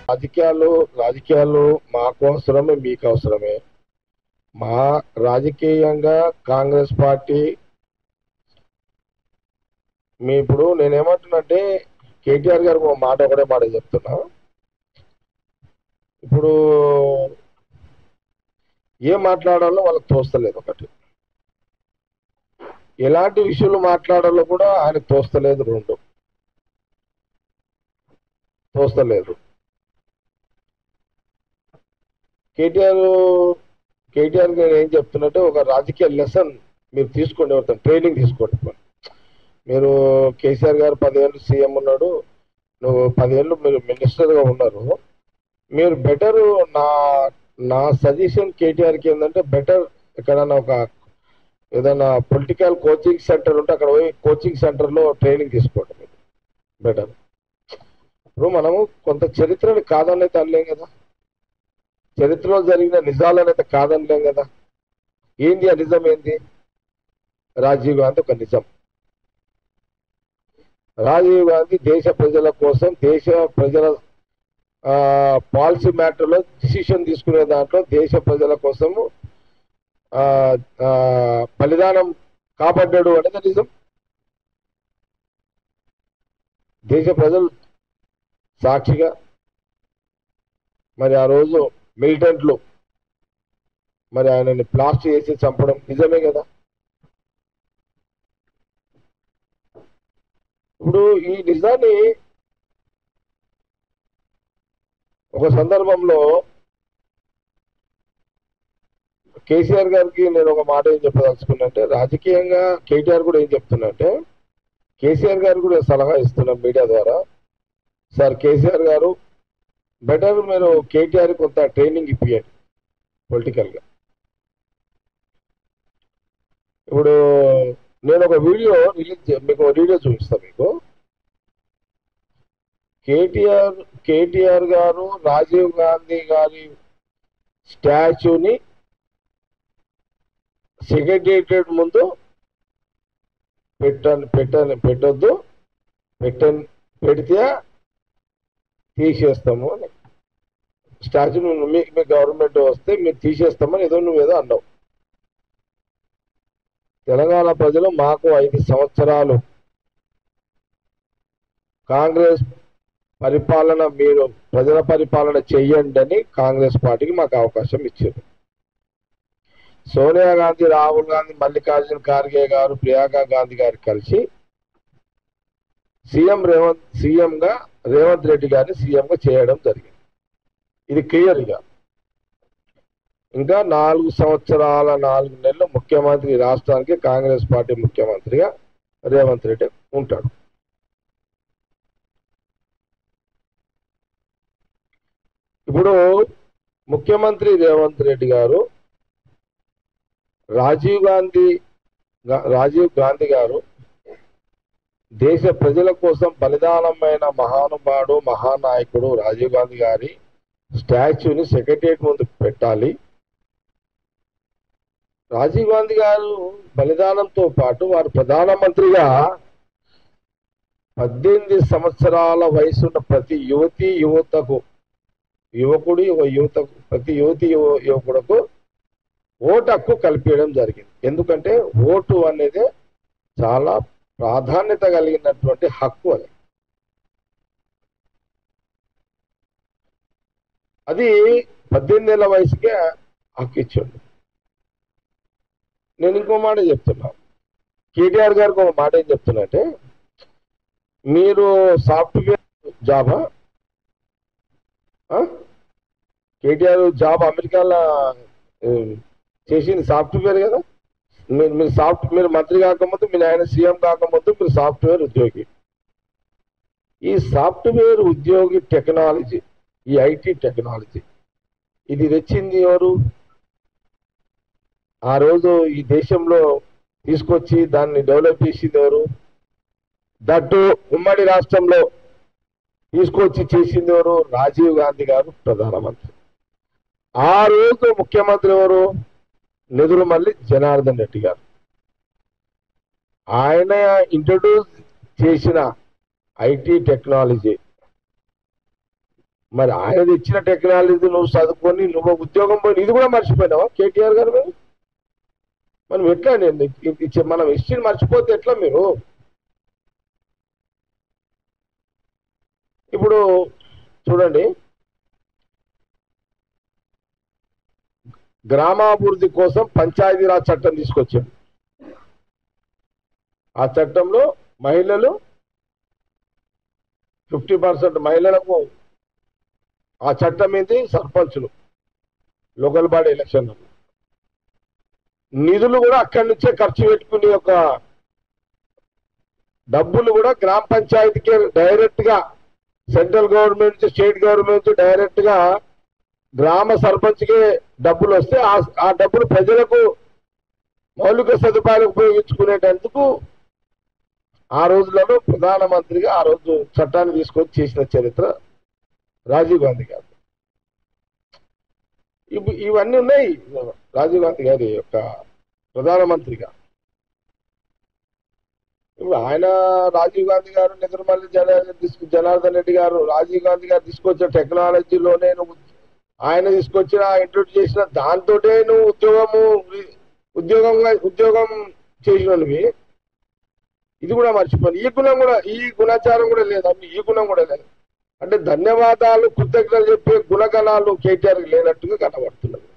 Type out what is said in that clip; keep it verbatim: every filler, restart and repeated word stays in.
రాజకీయాలు రాజకీయాలు మాకు అవసరమే, మీకు అవసరమే. మా రాజకీయంగా కాంగ్రెస్ పార్టీ మీ ఇప్పుడు నేనేమంటున్నంటే కేటీఆర్ గారికి ఒక మాట ఒకటే మాట చెప్తున్నా. ఇప్పుడు ఏం మాట్లాడాలో వాళ్ళకి తోస్తలేదు. ఒకటి, ఎలాంటి విషయాలు మాట్లాడాలో కూడా ఆయనకు తోస్తలేదు. రెండు తోస్తలేదు. కేటీఆర్ కేటీఆర్ గారు ఏం చెప్తున్నట్టే ఒక రాజకీయ లెసన్ మీరు తీసుకోండి, ఎవరితో ట్రైనింగ్ తీసుకోండి. మీరు కేసీఆర్ గారు పదేళ్ళు సీఎం ఉన్నాడు, నువ్వు పదేళ్ళు మీరు మినిస్టర్గా ఉన్నారు. మీరు బెటర్, నా నా సజెషన్ కేటీఆర్కి ఏంటంటే బెటర్ ఎక్కడన్నా ఒక ఏదైనా పొలిటికల్ కోచింగ్ సెంటర్ ఉంటే అక్కడ పోయి కోచింగ్ సెంటర్లో ట్రైనింగ్ తీసుకోండి మీరు బెటర్. ఇప్పుడు మనము కొంత చరిత్రని కాదనైతే అనలేం కదా, చరిత్రలో జరిగిన నిజాలనైతే కాదనలేం కదా. ఏంది ఆ నిజం? ఏంది? రాజీవ్ గాంధీ ఒక నిజం. రాజీవ్ గాంధీ దేశ ప్రజల కోసం, దేశ ప్రజల పాలసీ మ్యాటర్లో డిసిషన్ తీసుకునే దాంట్లో దేశ ప్రజల కోసము బలిదానం కాపాడ్డాడు అనేది నిజం. దేశ ప్రజలు సాక్షిగా మరి ఆ రోజు మిలిటెంట్లు మరి ఆయనని ప్లాస్ట్ చేసి చంపడం నిజమే కదా. ఇప్పుడు ఈ నిజాన్ని ఒక సందర్భంలో కేసీఆర్ గారికి నేను ఒక మాట ఏం చెప్పదలుచుకున్నంటే, రాజకీయంగా కేటీఆర్ కూడా ఏం చెప్తున్నంటే, కేసీఆర్ గారు కూడా సలహా ఇస్తున్నాం మీడియా ద్వారా. సార్ కేసీఆర్ గారు బెటర్ మీరు కేటీఆర్ కొంత ట్రైనింగ్ ఇప్పియండి పొలిటికల్గా. ఇప్పుడు నేను ఒక వీడియో రిలీజ్ మీకు వీడియో చూపిస్తాను మీకు. కేటీఆర్ కేటీఆర్ గారు రాజీవ్ గాంధీ గారి స్టాచ్యూని సెక్రటేరియట్ ముందు పెట్టని పెట్టని పెట్టొద్దు, పెట్టని పెడితే తీసేస్తాము అని, స్టాచ్యూ మీకు మీ గవర్నమెంట్ వస్తే మీరు తీసేస్తామని ఏదో నువ్వు ఏదో అన్నావు. తెలంగాణ ప్రజలు మాకు ఐదు సంవత్సరాలు కాంగ్రెస్ పరిపాలన, మీరు ప్రజల పరిపాలన చెయ్యండి అని కాంగ్రెస్ పార్టీకి మాకు అవకాశం ఇచ్చారు. సోనియా గాంధీ, రాహుల్ గాంధీ, మల్లికార్జున ఖార్గే గారు, ప్రియాంక గాంధీ గారు కలిసి సీఎం రేవంత్ సీఎంగా రేవంత్ రెడ్డి గారిని సీఎంగా చేయడం జరిగింది. ఇది క్లియర్గా. ఇంకా నాలుగు సంవత్సరాల నాలుగు నెలలు ముఖ్యమంత్రి, రాష్ట్రానికి కాంగ్రెస్ పార్టీ ముఖ్యమంత్రిగా రేవంత్ రెడ్డి ఉంటాడు. ఇప్పుడు ముఖ్యమంత్రి రేవంత్ రెడ్డి గారు రాజీవ్ గాంధీ రాజీవ్ గాంధీ గారు దేశ ప్రజల కోసం బలిదానమైన మహానుభావుడు, మహానాయకుడు రాజీవ్ గాంధీ గారి స్టాచ్యూని సెక్రటేరియట్ ముందు పెట్టాలి. రాజీవ్ గాంధీ గారు బలిదానంతో పాటు వారు ప్రధానమంత్రిగా పద్దెనిమిది సంవత్సరాల వయసున్న ప్రతి యువతి యువతకు యువకుడు యువతకు ప్రతి యువతి యువకుడుకు ఓటు హక్కు కల్పించడం జరిగింది. ఎందుకంటే ఓటు అనేది చాలా ప్రాధాన్యత కలిగినటువంటి హక్కు. అది అది పద్దెనిమిది ఏళ్ళ వయసుకే హక్కు ఇచ్చాడు. నేను ఇంకో మాట చెప్తున్నా, కేటీఆర్ గారికి ఒక మాట ఏం చెప్తున్నా అంటే, మీరు సాఫ్ట్వేర్ జాబా కేటీఆర్ జాబ్ అమెరికాలో చేసింది సాఫ్ట్వేర్ కదా. మీరు మీరు సాఫ్ట్ మీరు మంత్రి కాకముందు, మీరు ఆయన సీఎం కాకముందు మీరు సాఫ్ట్వేర్ ఉద్యోగి. ఈ సాఫ్ట్వేర్ ఉద్యోగి టెక్నాలజీ, ఈ ఐటీ టెక్నాలజీ ఇది తెచ్చింది ఎవరు? ఆ రోజు ఈ దేశంలో తీసుకొచ్చి దాన్ని డెవలప్ చేసింది ఎవరు? దట్టు ఉమ్మడి రాష్ట్రంలో తీసుకొచ్చి చేసింది ఎవరు? రాజీవ్ గాంధీ గారు ప్రధానమంత్రి. ఆ రోజు ముఖ్యమంత్రి ఎవరు? నెదురుమల్లి జనార్దన్ రెడ్డి గారు. ఆయన ఇంట్రడ్యూస్ చేసిన ఐటీ టెక్నాలజీ మరి ఆయన తెచ్చిన టెక్నాలజీ నువ్వు చదువుకొని నువ్వు ఉద్యోగం పోయి ఇది కూడా మర్చిపోయినావా కేటీఆర్ గారు? మీరు మనం ఎట్లా అండి మనం హిస్టరీని మర్చిపోతే ఎట్లా మీరు? ఇప్పుడు చూడండి, గ్రామాభివృద్ధి కోసం పంచాయతీరాజ్ చట్టం తీసుకొచ్చాడు. ఆ చట్టంలో మహిళలు ఫిఫ్టీ పర్సెంట్ మహిళలకు ఆ చట్టం ఏంటి, సర్పంచులు లోకల్ బాడీ ఎలక్షన్ నిధులు కూడా అక్కడి నుంచే ఖర్చు పెట్టుకునే ఒక డబ్బులు కూడా గ్రామ పంచాయతీకి డైరెక్ట్ గా central government state government direct గా గ్రామ సర్పంచ్కే డబ్బులు వస్తే ఆ డబ్బులు ప్రజలకు మౌలిక సదుపాయాలు ఉపయోగించుకునేటందుకు ఆ రోజులలో ప్రధానమంత్రిగా ఆ రోజు చట్టాన్ని తీసుకొచ్చి చేసిన చరిత్ర రాజీవ్ గాంధీ గారు. ఇవన్నీ ఉన్నాయి రాజీవ్ గాంధీ గారి యొక్క ప్రధానమంత్రిగా. ఇప్పుడు ఆయన రాజీవ్ గాంధీ గారు నిద్రమల్లి జనార్దన్ రెడ్డి గారు రాజీవ్ గాంధీ గారు తీసుకొచ్చిన టెక్నాలజీలోనే నువ్వు ఆయన తీసుకొచ్చిన ఇంట్రొడ్యూస్ చేసిన దాంతోటే నువ్వు ఉద్యోగము ఉద్యోగంగా ఉద్యోగం చేసినవి. ఇది కూడా మర్చిపోయి ఈ గుణం కూడా ఈ గుణాచారం కూడా లేదు, ఈ గుణం కూడా లేదు. అంటే ధన్యవాదాలు కృతజ్ఞతలు చెప్పే గుణగణాలు కేటీఆర్ లేనట్టుగా కనబడుతున్నది.